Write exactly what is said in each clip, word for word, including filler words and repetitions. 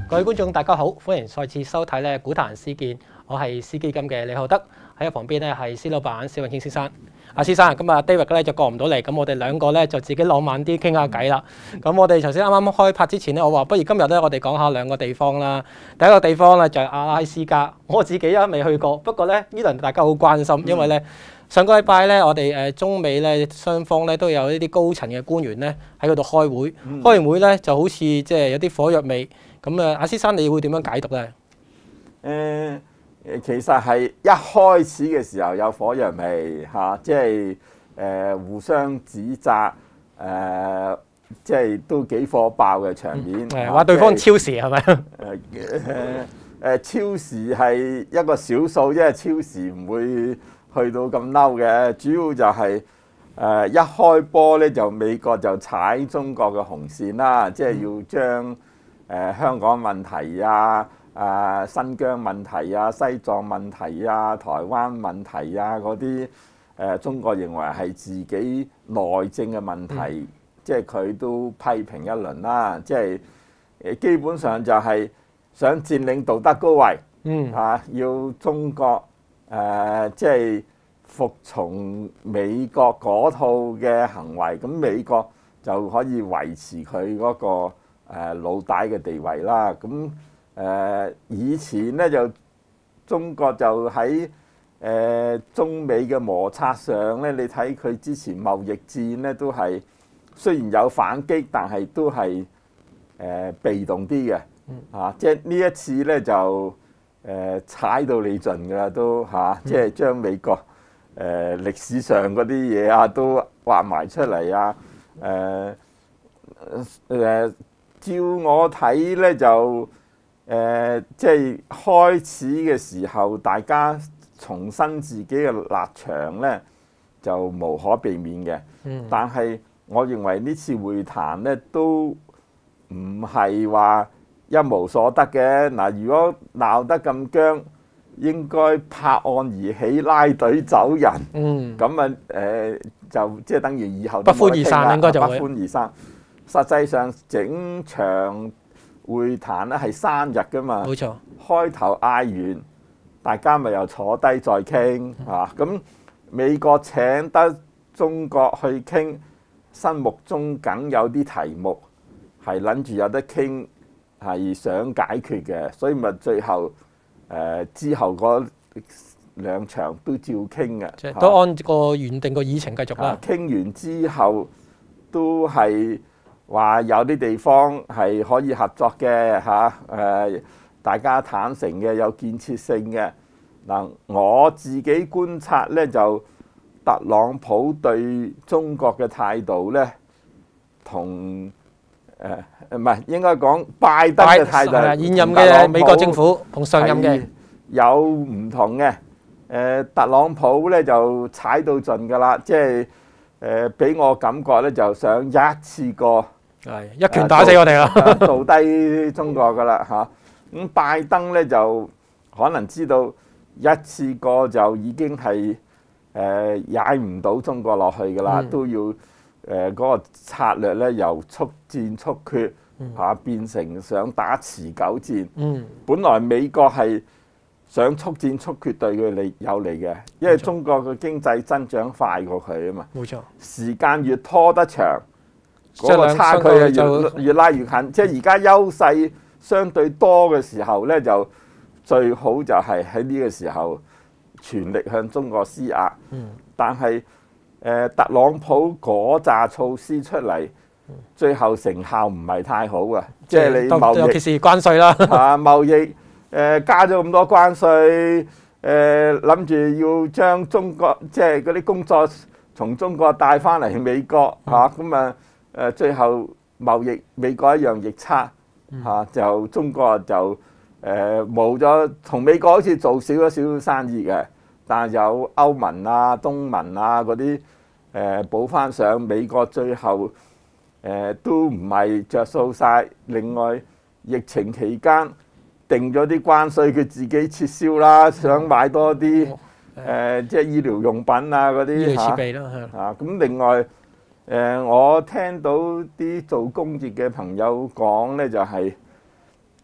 各位觀眾大家好，歡迎再次收睇咧股壇施見，我係施基金嘅李浩德，喺旁邊咧係施老闆施永青先生。阿先生，咁啊 David 咧就過唔到嚟，咁我哋兩個咧就自己浪漫啲傾下偈啦。咁我哋頭先啱啱開拍之前咧，我話不如今日咧我哋講下兩個地方啦。第一個地方咧就係阿拉斯加，我自己啊未去過，不過咧呢輪大家好關心，因為咧上個禮拜咧我哋誒中美咧雙方咧都有呢啲高層嘅官員咧喺嗰度開會， 嗯、 開完會咧就好似即係有啲火藥味。咁啊，阿先生你會點樣解讀咧？誒、 呃。其實係一開始嘅時候有火藥味嚇、啊，即係誒、呃、互相指責，誒、呃、即係都幾火爆嘅場面。 係話、嗯、對方超時係咪？誒誒誒超時係一個少數，因為超時唔會去到咁嬲嘅。主要就係、是、誒、呃、一開波咧，就美國就踩中國嘅紅線啦，即係要將誒、呃、香港問題啊。啊，新疆問題啊、西藏問題啊、台灣問題啊嗰啲，誒中國認為係自己內政嘅問題，嗯、即係佢都批評一輪啦。即係誒基本上就係想佔領道德高位，嗯啊，要中國誒、呃、即係服從美國嗰套嘅行為，咁美國就可以維持佢嗰、嗰個誒、呃、老大嘅地位啦。咁誒、呃、以前咧就中國就喺誒、呃、中美嘅摩擦上咧，你睇佢之前貿易戰咧都係雖然有反擊，但係都係誒、呃、被動啲嘅，啊！即係呢一次咧就誒、呃、踩到你盡㗎啦，都嚇、啊！即係將美國誒、呃、歷史上嗰啲嘢啊都畫埋出嚟啊！誒、呃、誒、呃，照我睇咧就。誒、呃，即係開始嘅時候，大家重申自己嘅立場咧，就無可避免嘅。嗯。但係，我認為呢次會談咧，都唔係話一無所得嘅。嗱、呃，如果鬧得咁僵，應該拍案而起，拉隊走人。嗯。咁啊，誒、呃，就即係等於以後都不歡而散，應該就會不歡而散。實際上，整場會談咧係三日㗎嘛，冇錯。開頭嗌完，大家咪又坐低再傾嚇。咁、啊、美國請得中國去傾，心目中梗有啲題目係諗住有得傾，係想解決嘅，所以咪最後誒、呃、之後嗰兩場都照傾嘅， 即係都按個原定個議程繼續啦。 傾、啊、完之後都係。話有啲地方係可以合作嘅嚇，誒大家坦誠嘅，有建設性嘅。嗱，我自己觀察咧，就特朗普對中國嘅態度咧，同誒唔係應該講拜登嘅態度， 現任嘅美國政府同上任嘅有唔同嘅。誒特朗普咧就踩到盡㗎啦，即係誒俾我感覺咧，就想一次過。 係一拳打死我哋啦， 做低中國噶啦嚇。咁拜登咧就可能知道一次過就已經係誒踩唔到中國落去噶啦，嗯、都要誒嗰、呃嗰個策略咧由速戰速決嚇、啊、變成想打持久戰。嗯，本來美國係想速戰速決對佢利有利嘅，因為中國嘅經濟增長快過佢啊嘛。冇錯，時間越拖得長。嗰個差距啊，越越拉越近，即係而家優勢相對多嘅時候咧，就最好就係喺呢個時候全力向中國施壓。嗯。但係誒、呃、特朗普嗰紮措施出嚟，最後成效唔係太好啊！即係你貿易， 尤其是關稅啦。 啊，貿易誒、呃、加咗咁多關稅，誒諗住要將中國即係嗰啲工作從中國帶翻嚟美國嚇，咁啊〜誒最後貿易美國一樣逆差嚇、啊，就中國就誒冇咗，同美國好似做少咗少少生意嘅，但係有歐盟啊、東盟啊嗰啲誒補翻上，美國最後誒、呃、都唔係着數晒。另外疫情期間定咗啲關稅，佢自己撤銷啦，想買多啲誒、呃、即係醫療用品啊嗰啲醫療設備啦嚇。啊咁另外。誒、呃，我聽到啲做工業嘅朋友講咧，就係、是、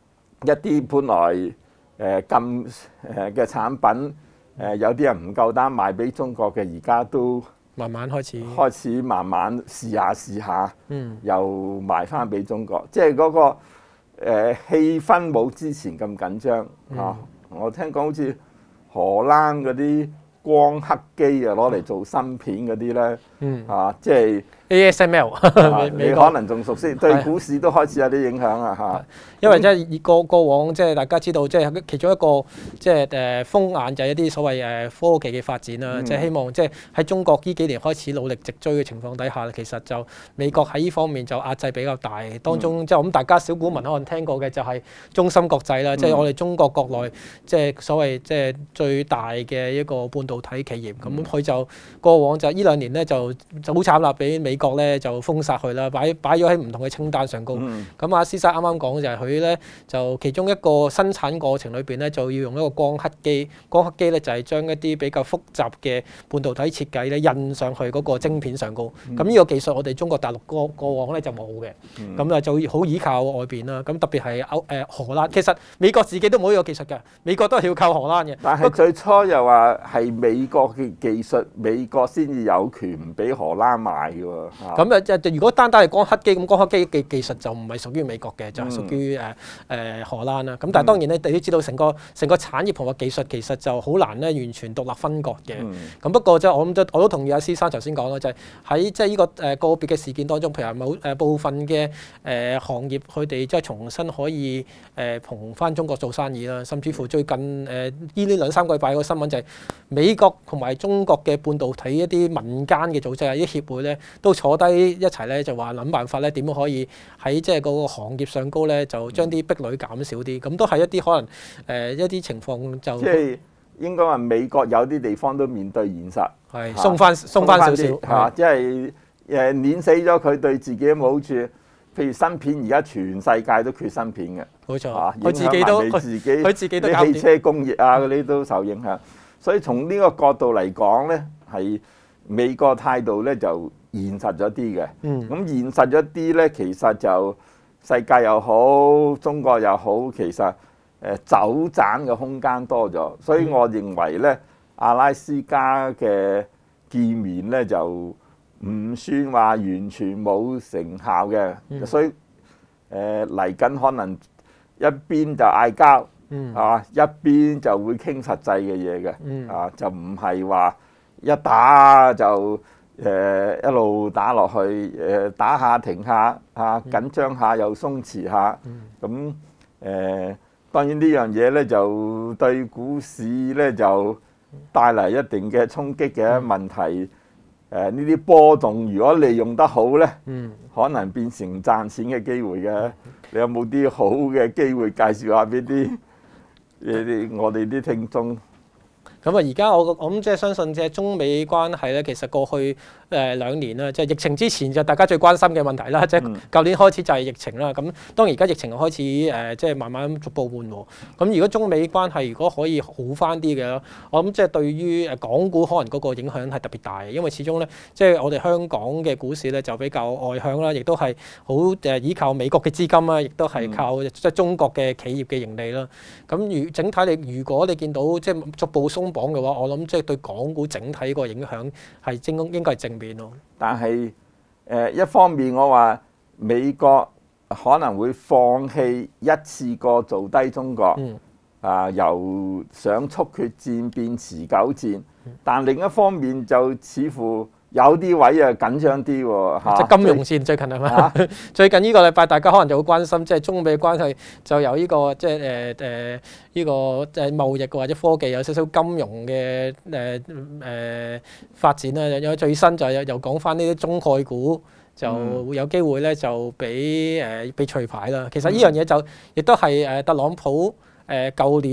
一啲本來誒禁誒嘅產品，誒有啲人唔夠膽賣俾中國嘅，而家都慢慢開始開始慢慢試下試下， 嗯， 又賣翻俾中國，即係嗰個誒氣氛冇之前咁緊張啊！我聽講好似荷蘭嗰啲光刻機啊，攞嚟做芯片嗰啲咧， 嗯啊，即係 A S M L， 啊你美國可能仲熟悉，對股市都開始有啲影響啊嚇。 因為即係過過往即係大家知道，即係其中一個即係誒風眼就係一啲所謂誒科技嘅發展啦，即係希望即係喺中國呢幾年開始努力直追嘅情況底下，其實就美國喺呢方面就壓制比較大。當中即係我諗大家小股民可能聽過嘅就係中芯國際啦，即係我哋中國國內即係所謂即係最大嘅一個半導體企業。咁佢就過往就呢兩年咧就就好慘啦，俾美國咧就封殺佢啦，擺擺咗喺唔同嘅清單上高。咁阿施生啱啱講就係佢咧就其中一個生產過程裏邊咧就要用一個光刻機，光刻機咧就係將一啲比較複雜嘅半導體設計咧印上去嗰個晶片上高。咁呢個技術我哋中國大陸過過往咧就冇嘅，咁啊就好依靠外邊啦。咁特別係歐誒荷蘭，其實美國自己都冇呢個技術嘅，美國都係要靠荷蘭嘅。 但係最初又話係美國嘅技術，美國先至有權唔俾荷蘭賣嘅喎。 咁啊，即係如果單單係光刻機，咁光刻機嘅技術就唔係屬於美國嘅，就係屬於誒誒荷蘭啦。咁但係當然咧，你都知道成個成個產業同個技術其實就好難咧完全獨立分割嘅。咁不過即係我諗，我都同意阿施生頭先講啦，就係喺即係呢個誒個別嘅事件當中，譬如話某誒部分嘅誒行業，佢哋即係重新可以誒同翻中國做生意啦。甚至乎最近誒呢呢兩三個禮拜個新聞就係美國同埋中國嘅半導體一啲民間嘅組織啊，啲協會咧都坐低一齊咧就話諗辦法咧點樣可以喺即係嗰個行業上高咧就將啲壁壘減少啲，咁都係一啲可能誒、呃、一啲情況就即係應該話美國有啲地方都面對現實， 係鬆翻鬆翻少少嚇，即係誒碾死咗佢對自己冇好處。譬如芯片而家全世界都缺芯片嘅， 冇錯， 佢、啊、自己都佢自己佢自己都啲汽車工業啊嗰啲都受影響。所以從呢個角度嚟講咧，係美國態度咧就現實咗啲嘅。咁、嗯、現實咗啲咧，其實就世界又好，中國又好，其實誒走盞嘅空間多咗。所以我認為咧，阿拉斯加嘅見面咧就唔算話完全冇成效嘅。嗯、所以誒嚟緊可能一邊就嗌交。嗯、啊，一邊就會傾實際嘅嘢嘅，嗯、啊就唔係話一打就誒、呃、一路打落去，誒、呃、打下停下，啊緊張下又鬆弛下，咁誒、嗯呃、當然呢樣嘢咧就對股市咧就帶嚟一定嘅衝擊嘅問題。誒呢啲波動如果利用得好咧，嗯、可能變成賺錢嘅機會嘅。你有冇啲好嘅機會介紹下俾啲？我哋啲聽眾咁啊，而家我我諗即係相信即係中美關係咧，其實過去誒兩年啦，即係疫情之前就大家最關心嘅問題啦，即係舊年開始就係疫情啦。咁當然而家疫情開始誒，即係慢慢逐步緩和。咁如果中美關係如果可以好翻啲嘅，我諗即係對於誒港股可能嗰個影響係特別大嘅，因為始終咧即係我哋香港嘅股市咧就比較外向啦，亦都係好誒依靠美國嘅資金啦，亦都係靠即係中國嘅企業嘅盈利啦。咁如整體你如果你見到即係逐步鬆綁嘅話，我諗即係對港股整體個影響係應應該係正面咯。 但係誒、呃、一方面我話美國可能會放棄一次過做低中國，嗯、啊由想速決戰變持久戰，嗯、但另一方面就似乎有啲位啊緊張啲喎嚇， 即係金融戰最近係咪？啊、最近呢個禮拜大家可能就好關心，即係中美關係就有呢個即係誒誒呢個誒貿易或者科技有少少金融嘅誒誒發展啦。有最新就又又講翻呢啲中概股就會有機會咧就俾誒俾除牌啦。其實呢樣嘢就亦都係誒特朗普誒舊年咧。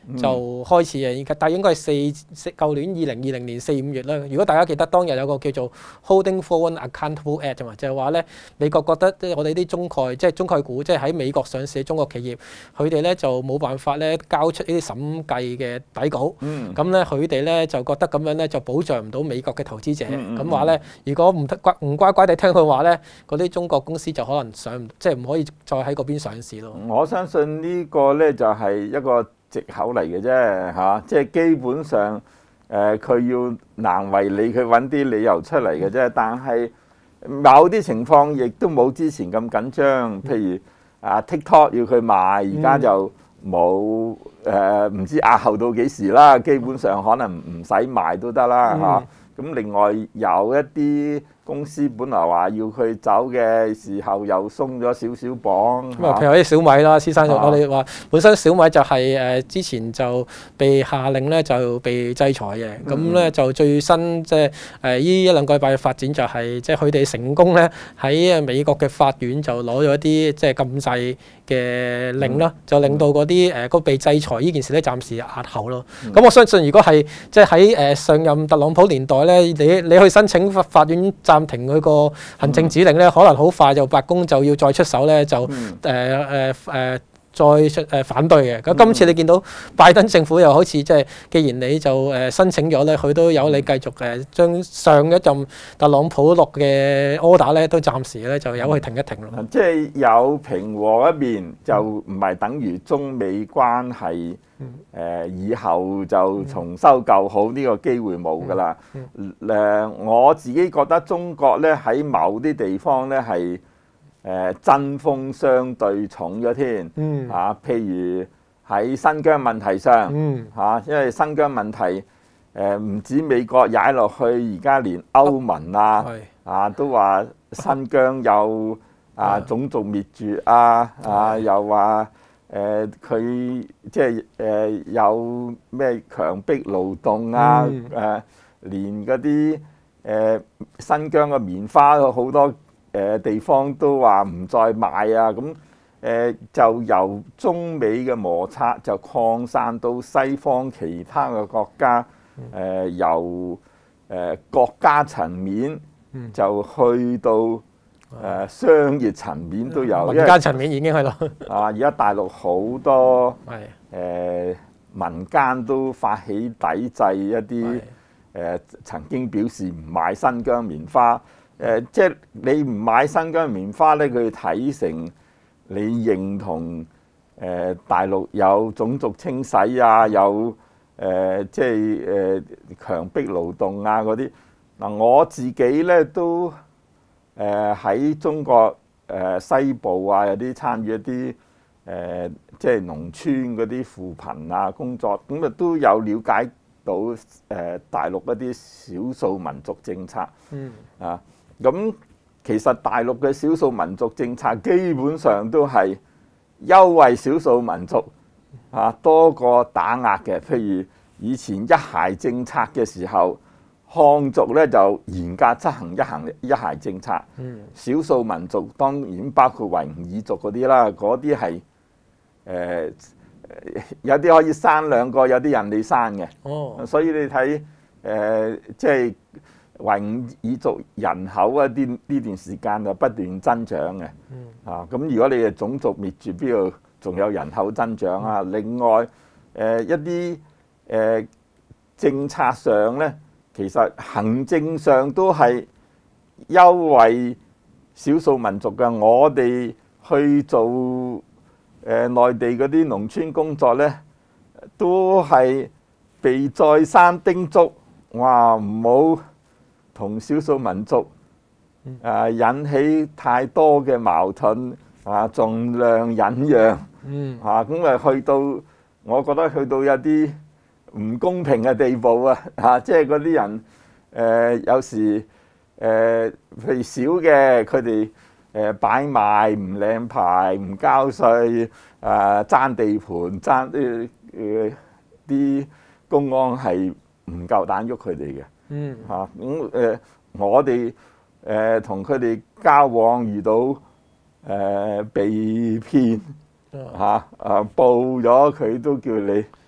就開始嘅，而家但係應該係四四舊年二零二零年四五月啦。如果大家記得當日有個叫做 Holding Foreign Accountable Act 嘛，就係話咧美國覺得即係我哋啲中概即係中概股即係喺美國上市嘅中國企業，佢哋咧就冇辦法咧交出呢啲審計嘅底稿。咁咧佢哋咧就覺得咁樣咧就保障唔到美國嘅投資者。咁話咧，如果唔乖唔乖乖地聽佢話咧，嗰啲中國公司就可能上唔即係唔可以再喺嗰邊上市咯。 我相信呢個咧就係一個藉口嚟嘅啫嚇，即係基本上誒佢、呃、要難為你，佢揾啲理由出嚟嘅啫。但係某啲情況亦都冇之前咁緊張，譬如啊 TikTok 要佢賣，而家就冇誒，唔知押後到幾時啦。基本上可能唔使賣都得啦嚇。咁另外有一啲公司本來話要佢走嘅時候，又鬆咗少少綁。 咁啊，譬如啲小米啦，先生，我哋話本身小米就係誒之前就被下令咧就被制裁嘅。咁咧就最新即係誒呢一兩個禮拜嘅發展就係即係佢哋成功咧喺誒美國嘅法院就攞咗一啲即係禁制嘅令啦，就令到嗰啲誒個被制裁呢件事咧暫時押後咯。咁我相信如果係即係喺誒上任特朗普年代咧，你你去申請法法院暫停佢個行政指令咧，可能好快就白宮就要再出手咧，就誒誒誒再出誒反對嘅。咁今次你見到拜登政府又好似即係，既然你就誒申請咗咧，佢都有你繼續誒將上一任特朗普落嘅 order 咧，都暫時咧就由佢停一停咯。 即係有平和一面，就唔係等於中美關係誒以後就重修舊好，呢個機會冇㗎啦。誒我自己覺得中國咧喺某啲地方咧係誒針鋒相對重咗添。嗯啊，譬如喺新疆問題上，嗯嚇，因為新疆問題誒唔止美國踩落去，而家連歐盟啊啊都話新疆有啊種族滅絕啊啊，又話誒佢即係誒有咩強迫勞動啊誒，連嗰啲誒新疆嘅棉花好多誒地方都話唔再買啊，咁誒就由中美嘅摩擦就擴散到西方其他嘅國家，誒由誒國家層面就去到誒商業層面都有， 民間層面已經係咯。 啊，而家大陸好多誒民間都發起抵制一啲誒曾經表示唔買新疆棉花。誒，即係你唔買新疆棉花咧，佢睇成你認同誒大陸有種族清洗啊，有誒即係誒強迫勞動啊嗰啲。嗱，我自己咧都誒喺中國誒西部啊，有啲參與一啲誒即係農村嗰啲扶貧啊工作，咁啊都有了解到誒大陸一啲少數民族政策。嗯啊。咁其實大陸嘅少數民族政策基本上都係優惠少數民族啊多過打壓嘅。譬如以前一孩政策嘅時候，漢族咧就嚴格執行一孩一孩政策。嗯，少數民族當然包括維吾爾族嗰啲啦，嗰啲係誒有啲可以生兩個，有啲人你生嘅。哦，所以你睇誒即係。維吾爾族人口啊，啲呢段時間就不斷增長嘅。嗯、啊，咁如果你係種族滅絕，邊度仲有人口增長啊？嗯、另外，誒、呃、一啲誒、呃、政策上咧，其實行政上都係優惠少數民族嘅。我哋去做誒、呃、內地嗰啲農村工作咧，都係被再三叮囑，哇唔好同少數民族啊引起太多嘅矛盾啊，盡量忍讓。嗯啊，咁啊去到，我覺得去到有啲唔公平嘅地步啊！啊，即係嗰啲人誒、呃，有時誒、呃，譬如少嘅，佢哋誒擺賣唔領牌、唔交稅啊，爭地盤、爭啲誒啲公安係唔夠膽喐佢哋嘅。嗯嚇咁誒，我哋誒同佢哋交往遇到誒、呃、被騙嚇啊，報咗佢都叫你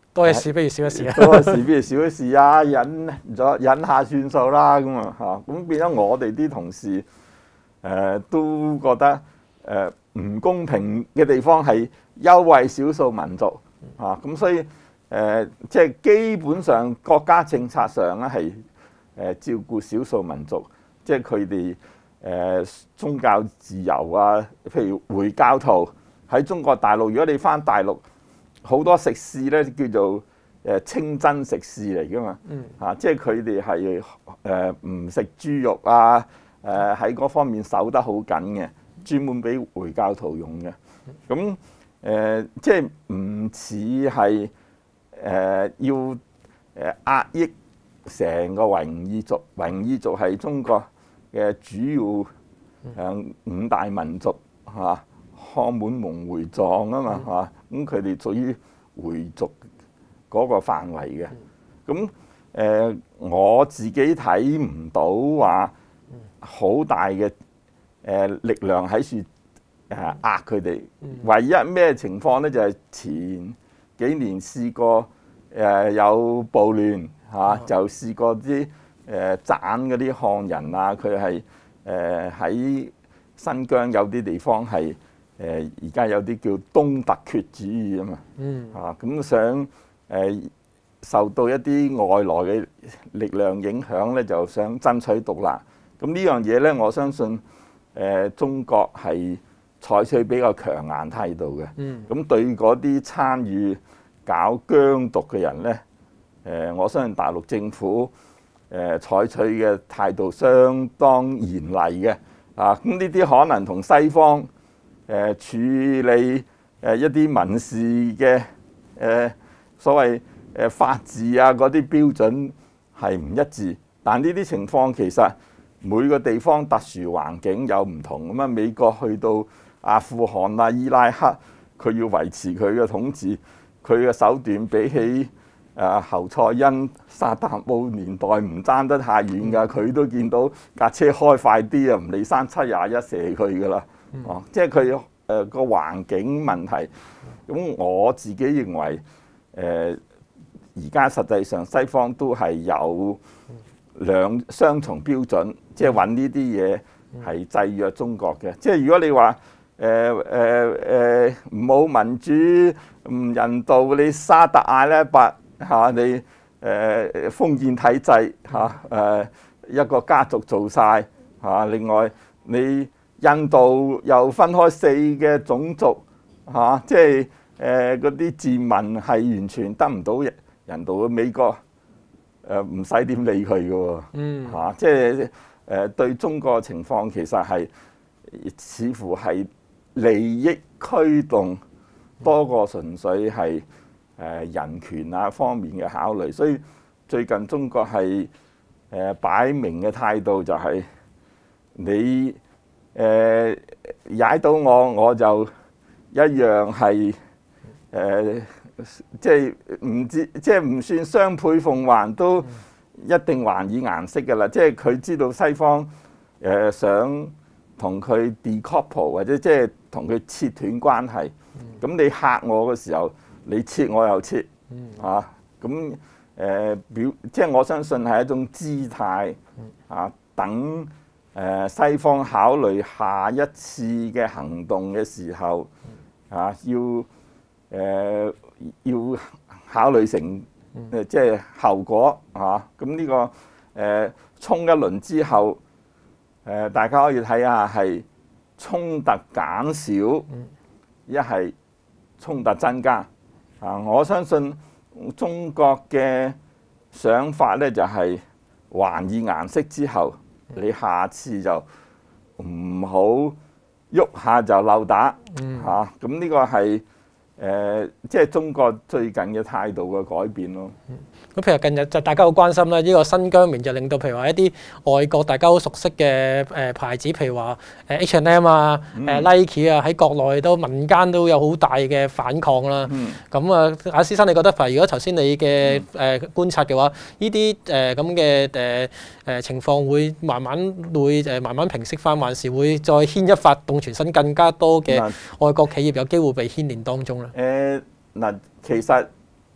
多嘅事不如少一事啊。 多嘅事不如少一事啊，忍咗忍下算數啦咁啊嚇，咁變咗我哋啲同事誒、呃、都覺得誒。呃唔公平嘅地方係優惠少數民族啊，咁所以誒、呃，即係基本上國家政策上咧係誒照顧少數民族，即係佢哋誒宗教自由啊，譬如回教徒喺中國大陸，如果你返大陸，好多食肆咧叫做誒清真食肆嚟㗎嘛，啊，即係佢哋係誒唔食豬肉啊，誒喺嗰方面守得好緊嘅。專門俾回教徒用嘅，咁誒、呃、即係唔似係誒要誒壓抑成個維吾爾族，維吾爾族係中國嘅主要誒五大民族嚇，漢滿蒙回藏啊嘛嚇，咁佢哋屬於回族嗰個範圍嘅，咁誒、呃、我自己睇唔到話好大嘅。誒力量喺處誒壓佢哋，唯一咩情況咧就係前幾年試過誒有暴亂嚇，就試過啲誒斬嗰啲漢人啊，佢係誒喺新疆有啲地方係誒而家有啲叫東突厥主義啊嘛，嚇咁想誒受到一啲外來嘅力量影響咧，就想爭取獨立。咁呢樣嘢咧，我相信。誒、呃、中國係採取比較強硬態度嘅，咁、嗯、對嗰啲參與搞疆獨嘅人咧，誒、呃、我相信大陸政府誒、呃、採取嘅態度相當嚴厲嘅，啊咁呢啲可能同西方誒、呃、處理誒一啲民事嘅誒、呃、所謂誒法治啊嗰啲標準係唔一致，但呢啲情況其實。每個地方特殊環境有唔同咁啊！美國去到阿富汗啊、伊拉克，佢要維持佢嘅統治，佢嘅手段比起誒侯賽因、薩達姆年代唔爭得太遠㗎。佢都見到架車開快啲啊，唔理三七廿一射佢㗎啦。哦，即係佢誒個環境問題。咁我自己認為誒而家實際上西方都係有兩雙重標準。即係揾呢啲嘢係制約中國嘅，即係如果你話誒誒誒冇民主唔人道，你沙特阿拉伯嚇你誒、呃、封建體制嚇誒、啊、一個家族做晒嚇、啊，另外你印度又分開四嘅種族嚇、啊，即係誒嗰啲賤民係完全得唔到人道嘅，美國誒唔使點理佢嘅喎，嗯嚇，即係。誒對中國嘅情況其實係似乎係利益驅動多過純粹係誒人權啊方面嘅考慮，所以最近中國係誒擺明嘅態度就係你誒踩到我我就一樣係誒即係唔知即係唔算雙倍奉還都。一定還以顏色㗎啦，即係佢知道西方誒、呃、想同佢 decouple 或者即係同佢切斷關係。咁、嗯、你嚇我嘅時候，你切我又切，嚇咁誒表，即係我相信係一種姿態啊。等誒、呃、西方考慮下一次嘅行動嘅時候，啊要誒、呃、要考慮成。誒即係後果嚇，咁、啊、呢、這個誒、呃、衝一輪之後，誒、呃、大家可以睇下係衝突減少，一係衝突增加。啊，我相信中國嘅想法咧就係、是、還以顏色之後，你下次就唔好喐下就漏打嚇。咁、啊、呢個係。誒、呃，即係中國最近嘅態度嘅改變咯。 咁譬如近日就大家好關心啦，呢、這個新疆棉就令到譬如話一啲外國大家好熟悉嘅誒牌子，譬如話誒 H and M 啊、誒、嗯、Nike 啊，喺國內都民間都有好大嘅反抗啦。咁、嗯、啊，阿施生你覺得，如果頭先你嘅誒、呃、觀察嘅話，呢啲誒咁嘅誒誒情況會慢慢會誒慢慢平息翻，還是會再牽一發動全身更加多嘅外國企業有機會被牽連當中咧？ 誒嗱、呃，其實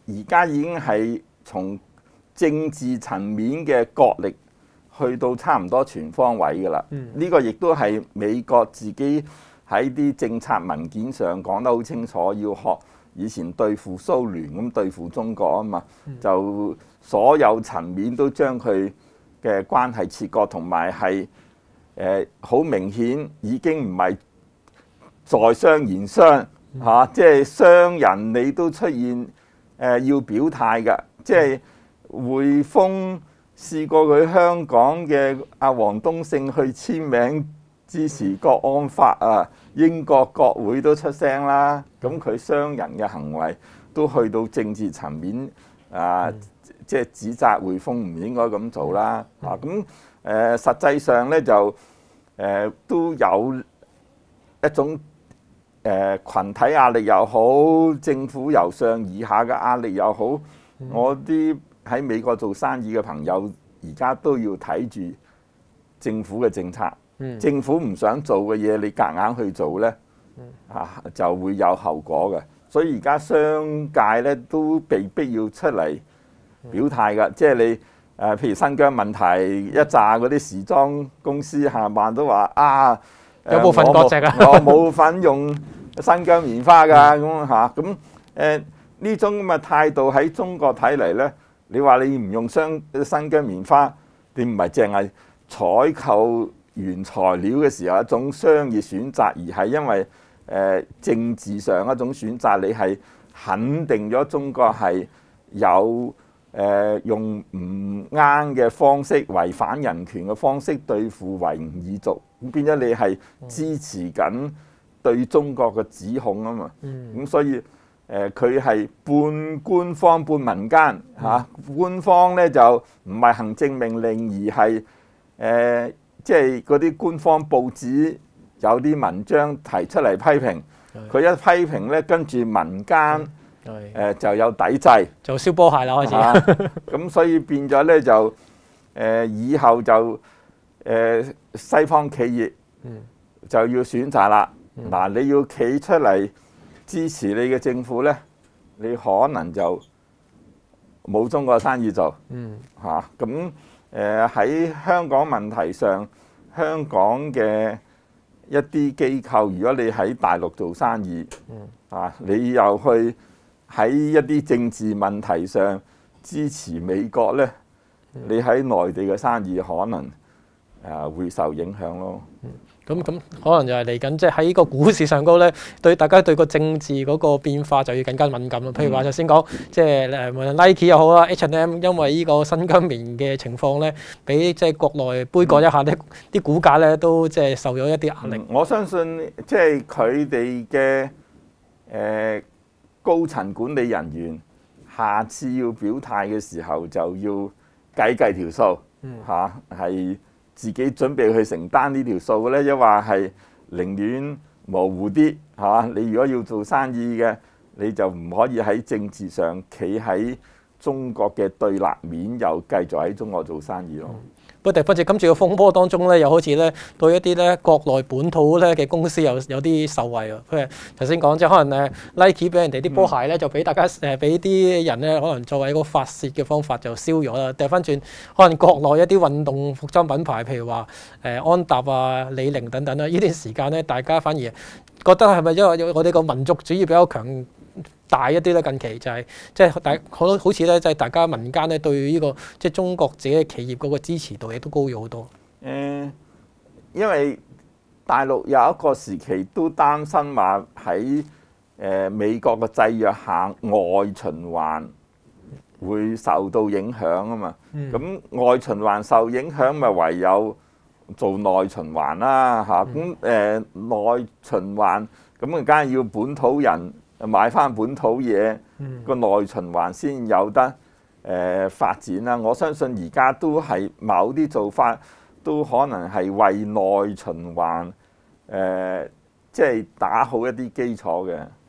而家已經係從政治層面嘅角力去到差唔多全方位㗎啦。呢、嗯、個亦都係美國自己喺啲政策文件上講得好清楚，要學以前對付蘇聯咁對付中國啊嘛。嗯、就所有層面都將佢嘅關係切割，同埋係誒好明顯已經唔係在商言商嚇，即係商人你都出現誒、呃、要表態㗎，即係匯豐試過佢香港嘅阿王冬勝去簽名支持國安法啊，英國國會都出聲啦，咁佢商人嘅行為都去到政治層面啊。即係指責匯豐唔應該咁做啦，啊咁誒、呃、實際上咧就誒、呃、都有一種誒、呃、群體壓力又好，政府由上而下嘅壓力又好，嗯、我啲喺美國做生意嘅朋友而家都要睇住政府嘅政策，嗯、政府唔想做嘅嘢你夾硬去做咧，啊就會有後果嘅，所以而家商界咧都被逼要出嚟表態㗎，即係你誒、呃，譬如新疆問題，一紮嗰啲時裝公司下晚都話啊， 有冇份割席啊？ 我冇份用新疆棉花㗎，咁嚇咁誒呢種咁嘅態度喺中國睇嚟咧，你話你唔用雙新疆棉花，你唔係淨係採購原材料嘅時候一種商業選擇，而係因為誒、呃、政治上一種選擇，你係肯定咗中國係有。誒、呃、用唔啱嘅方式，違反人權嘅方式對付維吾爾族，咁變咗你係支持緊對中國嘅指控啊嘛。咁、嗯、所以誒佢係半官方半民間嚇、啊，官方咧就唔係行政命令，而係誒即係嗰啲官方報紙有啲文章提出嚟批評，佢一批評咧，跟住民間。誒、呃、就有抵制， 就燒波鞋啦開始。 咁、啊、所以變咗咧就誒、呃、以後就誒、呃、西方企業就要選擇啦。嗱、嗯，你要企出嚟支持你嘅政府咧，你可能就冇中國生意做。嗯，嚇咁誒喺香港問題上，香港嘅一啲機構，如果你喺大陸做生意，嗯、啊，你又去。喺一啲政治問題上支持美國咧，你喺內地嘅生意可能誒會受影響咯。 咁咁、嗯、可能就係嚟緊，即係喺呢個股市上高咧，對大家對個政治嗰個變化就要更加敏感咯。譬如話，就先講即係誒，無論 Nike 又好啦 ，H and M， 因為呢個新疆棉嘅情況咧，俾即係國內杯葛一下咧，啲、嗯、股價咧都即係受咗一啲壓力、嗯。我相信即係佢哋嘅誒。呃高層管理人員下次要表態嘅時候，就要計計條數嚇，係、嗯啊、自己準備去承擔呢條數咧，抑或係寧願模糊啲嚇、啊。你如果要做生意嘅，你就唔可以喺政治上企喺中國嘅對立面，又繼續喺中國做生意咯。嗯不過，不過今次嘅風波當中咧，又好似咧對一啲咧國內本土咧嘅公司有有啲受惠喎。譬如頭先講，即係可能誒 Nike 俾人哋啲波鞋咧，就俾大家誒俾啲人咧，可能作為一個發泄嘅方法就燒咗啦。掉翻轉，可能國內一啲運動服裝品牌，譬如話誒安踏啊、李寧等等啦，呢段時間咧，大家反而覺得係咪因為我哋個民族主義比較強大一啲咧？近期就係即係大好好似咧，即係大家民間咧對呢個即係中國自己嘅企業嗰個支持度亦都高咗好多。誒、呃，因為大陸有一個時期都擔心話喺誒美國嘅制約下外循環會受到影響啊嘛。咁、嗯、外循環受影響，咪唯有做內循環啦嚇。咁誒內循環咁啊，梗係要本土人買翻本土嘢，個內循環先有得誒、呃、發展啦。我相信而家都係某啲做法都可能係為內循環誒，即係打好一啲基礎嘅。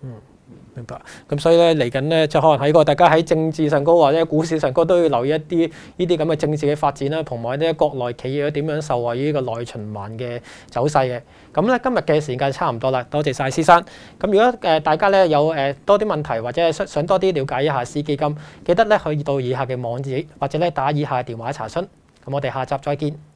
明白。咁所以咧嚟緊咧，就可能喺個大家喺政治上高或者股市上高都要留意一啲呢啲咁嘅政治嘅發展啦，同埋啲國內企業點樣受惠於呢個內循環嘅走勢嘅。咁咧今日嘅時間差唔多啦，多謝晒施生。咁如果誒、呃、大家咧有誒、呃、多啲問題或者想想多啲了解一下 C 基金，記得咧可以到以下嘅網址或者咧打以下嘅電話查詢。咁我哋下集再見。